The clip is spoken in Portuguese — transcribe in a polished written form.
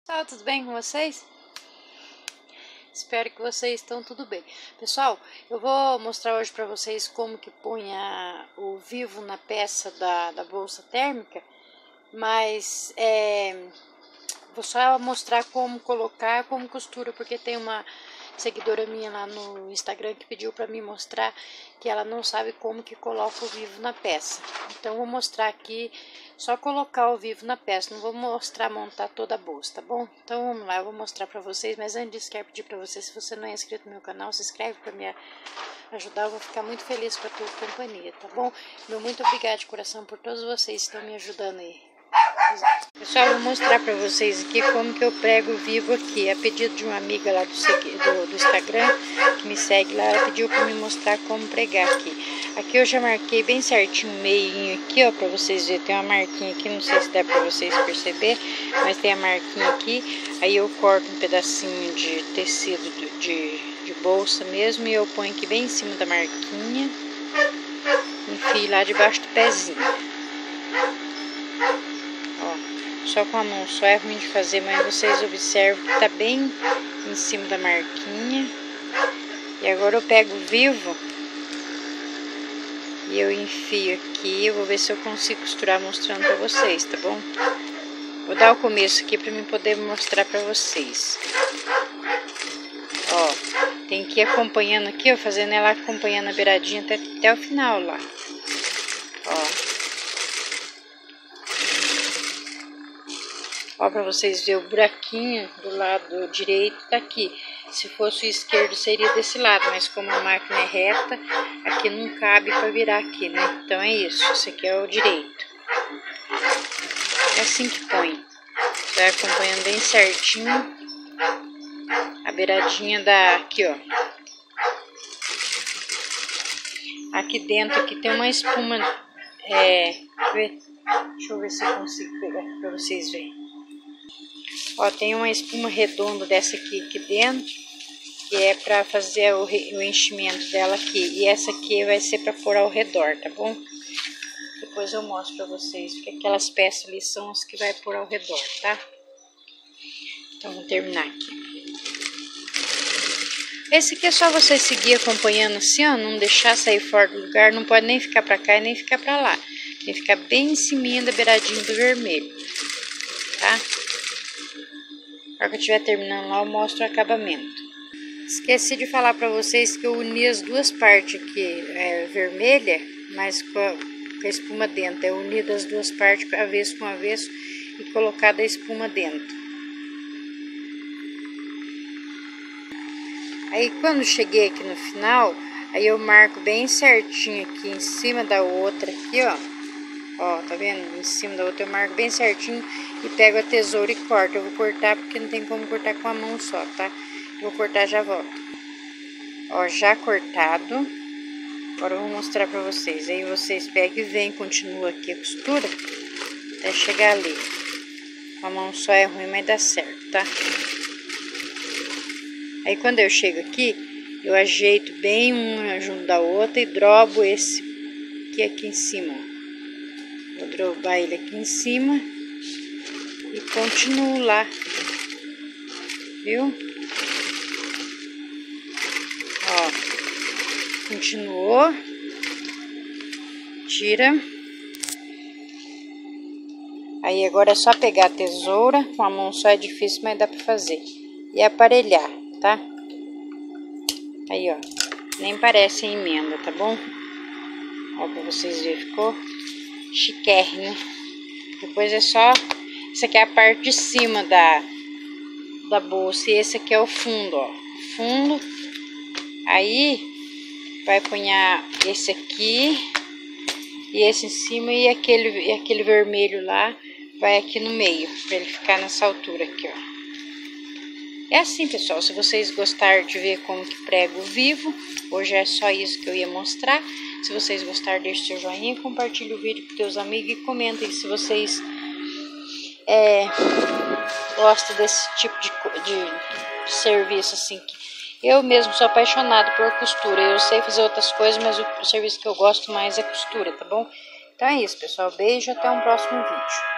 Pessoal, tudo bem com vocês? Espero que vocês estão tudo bem. Pessoal, eu vou mostrar hoje para vocês como que põe o vivo na peça da bolsa térmica, mas vou só mostrar como colocar, como costura, porque tem uma seguidora minha lá no Instagram que pediu para mim mostrar que ela não sabe como que coloca o vivo na peça. Então vou mostrar aqui só colocar o vivo na peça, não vou mostrar montar toda a bolsa, tá bom? Então vamos lá, eu vou mostrar para vocês, mas antes disso quero pedir para você, se você não é inscrito no meu canal, se inscreve para me ajudar, eu vou ficar muito feliz com a tua companhia, tá bom? Meu muito obrigado de coração por todos vocês que estão me ajudando aí. Pessoal, vou mostrar para vocês aqui como que eu prego o vivo aqui. A pedido de uma amiga lá do Instagram, que me segue lá, ela pediu para me mostrar como pregar aqui. Aqui eu já marquei bem certinho o meinho aqui, ó, para vocês verem. Tem uma marquinha aqui, não sei se dá para vocês perceber, mas tem a marquinha aqui. Aí eu corto um pedacinho de tecido de bolsa mesmo e eu ponho aqui bem em cima da marquinha. Enfio lá debaixo do pezinho. Só com a mão só é ruim de fazer, mas vocês observam que tá bem em cima da marquinha. E agora eu pego o vivo e eu enfio aqui. Eu vou ver se eu consigo costurar mostrando pra vocês, tá bom? Vou dar o começo aqui pra mim poder mostrar pra vocês. Ó, tem que ir acompanhando aqui, ó, fazendo ela acompanhando a beiradinha até o final lá. Ó, para vocês verem o buraquinho do lado direito tá aqui. Se fosse o esquerdo seria desse lado, mas como a máquina é reta, aqui não cabe para virar aqui, né? Então é isso, esse aqui é o direito. É assim que põe. Vai acompanhando bem certinho a beiradinha aqui, ó. Aqui dentro aqui tem uma espuma, deixa eu ver se eu consigo pegar aqui para vocês verem. Ó, tem uma espuma redonda dessa aqui dentro, que é para fazer o enchimento dela aqui. E essa aqui vai ser para pôr ao redor, tá bom? Depois eu mostro para vocês, porque aquelas peças ali são as que vai pôr ao redor, tá? Então, vou terminar aqui. Esse aqui é só você seguir acompanhando assim, ó, não deixar sair fora do lugar, não pode nem ficar para cá e nem ficar para lá. Tem que ficar bem em cima da beiradinha do vermelho, tá? Na hora que eu estiver terminando lá, eu mostro o acabamento. Esqueci de falar para vocês que eu uni as duas partes aqui, vermelha, mas com a espuma dentro. Eu uni das duas partes, avesso com avesso, e colocado a espuma dentro. Aí quando cheguei aqui no final, aí eu marco bem certinho aqui em cima da outra aqui, ó. Ó, tá vendo? Em cima da outra eu marco bem certinho e pego a tesoura e corto. Eu vou cortar porque não tem como cortar com a mão só, tá? Vou cortar, já volto. Ó, já cortado. Agora eu vou mostrar pra vocês. Aí vocês pegam e vêm, continua aqui a costura até chegar ali. Com a mão só é ruim, mas dá certo, tá? Aí quando eu chego aqui, eu ajeito bem uma junto da outra e drobo esse aqui em cima, ó. Vou drobar ele aqui em cima e continuo lá, viu? Ó, continuou, tira. Aí agora é só pegar a tesoura, com a mão só é difícil, mas dá pra fazer. E aparelhar, tá? Aí, ó, nem parece emenda, tá bom? Ó, pra vocês verem, ficou chiquérrimo. Depois é só, essa aqui é a parte de cima da bolsa e esse aqui é o fundo, ó, fundo. Aí vai punhar esse aqui e esse em cima e aquele vermelho lá vai aqui no meio, para ele ficar nessa altura aqui, ó. É assim, pessoal, se vocês gostarem de ver como que prego o vivo, hoje é só isso que eu ia mostrar. Se vocês gostarem, deixe seu joinha, compartilhe o vídeo com seus amigos e comentem se vocês gostam desse tipo de serviço, assim. Eu mesmo sou apaixonada por costura, eu sei fazer outras coisas, mas o serviço que eu gosto mais é costura, tá bom? Então é isso, pessoal, beijo, até um próximo vídeo.